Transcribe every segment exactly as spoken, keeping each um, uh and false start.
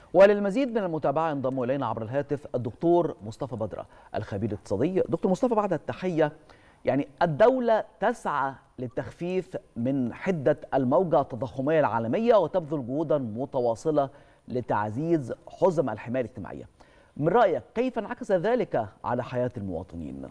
وللمزيد من المتابعة ينضم إلينا عبر الهاتف الدكتور مصطفى بدرة الخبير الاقتصادي. دكتور مصطفى، بعد التحية، يعني الدولة تسعى للتخفيف من حدة الموجة التضخمية العالمية وتبذل جهودا متواصلة لتعزيز حزم الحماية الاجتماعية. من رأيك كيف انعكس ذلك على حياة المواطنين؟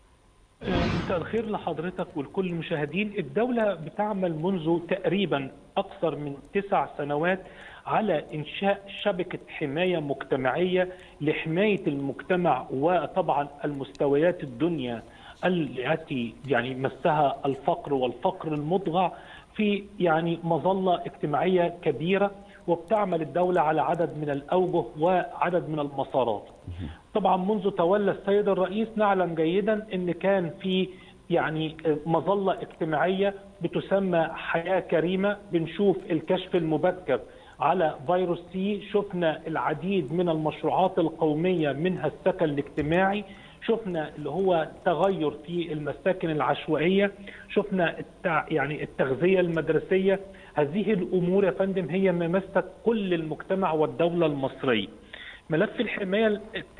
مساء الخير لحضرتك ولكل المشاهدين. الدولة بتعمل منذ تقريبا أكثر من تسع سنوات على إنشاء شبكة حماية مجتمعية لحماية المجتمع وطبعا المستويات الدنيا التي يعني مسها الفقر والفقر المضغع في يعني مظلة اجتماعية كبيرة، وبتعمل الدولة على عدد من الأوجه وعدد من المسارات. طبعا منذ تولى السيد الرئيس نعلم جيدا ان كان في يعني مظلة اجتماعية بتسمى حياة كريمة. بنشوف الكشف المبكر على فيروس سي، شفنا العديد من المشروعات القومية منها السكن الاجتماعي، شفنا اللي هو تغير في المساكن العشوائية، شفنا التع... يعني التغذية المدرسية. هذه الأمور يا فندم هي ما مست كل المجتمع والدولة المصرية. ملف الحماية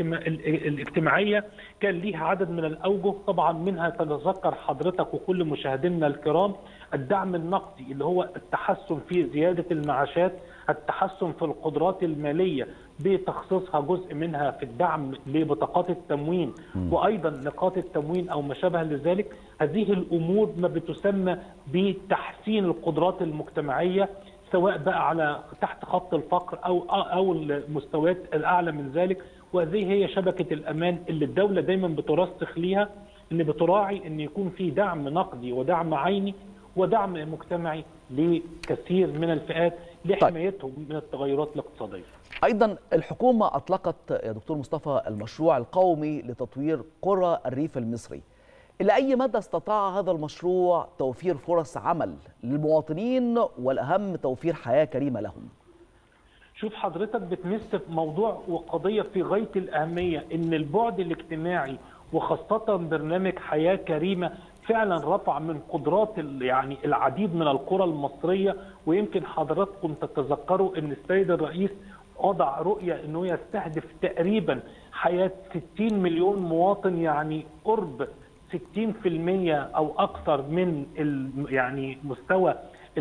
الاجتماعية كان ليه عدد من الأوجه، طبعا منها تتذكر حضرتك وكل مشاهدينا الكرام الدعم النقدي اللي هو التحسن في زيادة المعاشات، التحسن في القدرات المالية بتخصيصها جزء منها في الدعم لبطاقات التموين وأيضا نقاط التموين أو ما شابه لذلك. هذه الأمور ما بتسمى بتحسين القدرات المجتمعية، سواء بقى على تحت خط الفقر او او المستويات الاعلى من ذلك. وهذه هي شبكه الامان اللي الدوله دايما بترسخ ليها، ان بتراعي ان يكون في دعم نقدي ودعم عيني ودعم مجتمعي لكثير من الفئات لحمايتهم من التغيرات الاقتصاديه. ايضا الحكومه اطلقت يا دكتور مصطفى المشروع القومي لتطوير قرى الريف المصري. إلى أي مدى استطاع هذا المشروع توفير فرص عمل للمواطنين والأهم توفير حياة كريمة لهم؟ شوف حضرتك بتمس في موضوع وقضية في غاية الأهمية، إن البعد الاجتماعي وخاصة برنامج حياة كريمة فعلا رفع من قدرات يعني العديد من القرى المصرية. ويمكن حضراتكم تتذكروا إن السيد الرئيس وضع رؤية إنه يستهدف تقريبا حياة ستين مليون مواطن، يعني قرب ستين بالمئة او اكثر من يعني مستوى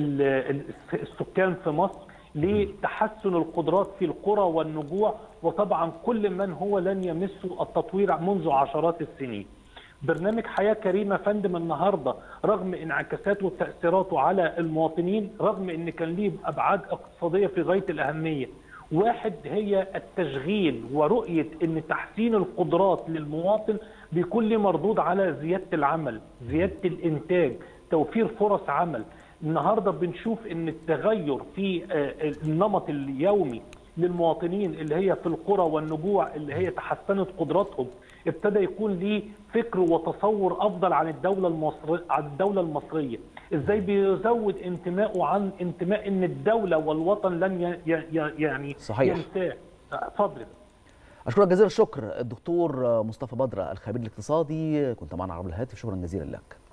السكان في مصر لتحسن القدرات في القرى والنجوع، وطبعا كل من هو لن يمسه التطوير منذ عشرات السنين. برنامج حياة كريمة فندم النهارده رغم انعكاساته وتأثيراته على المواطنين، رغم ان كان ليه ابعاد اقتصادية في غاية الأهمية. واحد هي التشغيل ورؤية ان تحسين القدرات للمواطن بيكون له مردود على زيادة العمل، زيادة الانتاج، توفير فرص عمل. النهارده بنشوف ان التغير في النمط اليومي للمواطنين اللي هي في القرى والنجوع اللي هي تحسنت قدراتهم، ابتدى يكون ليه فكر وتصور افضل عن الدولة المصرية عن الدولة المصرية، ازاي بيزود انتمائه عن انتماء ان الدولة والوطن لن يعني صحيح ينساه. اتفضل. اشكرك جزيل الشكر الدكتور مصطفى بدرة الخبير الاقتصادي، كنت معنا عبر الهاتف، شكرا جزيلا لك.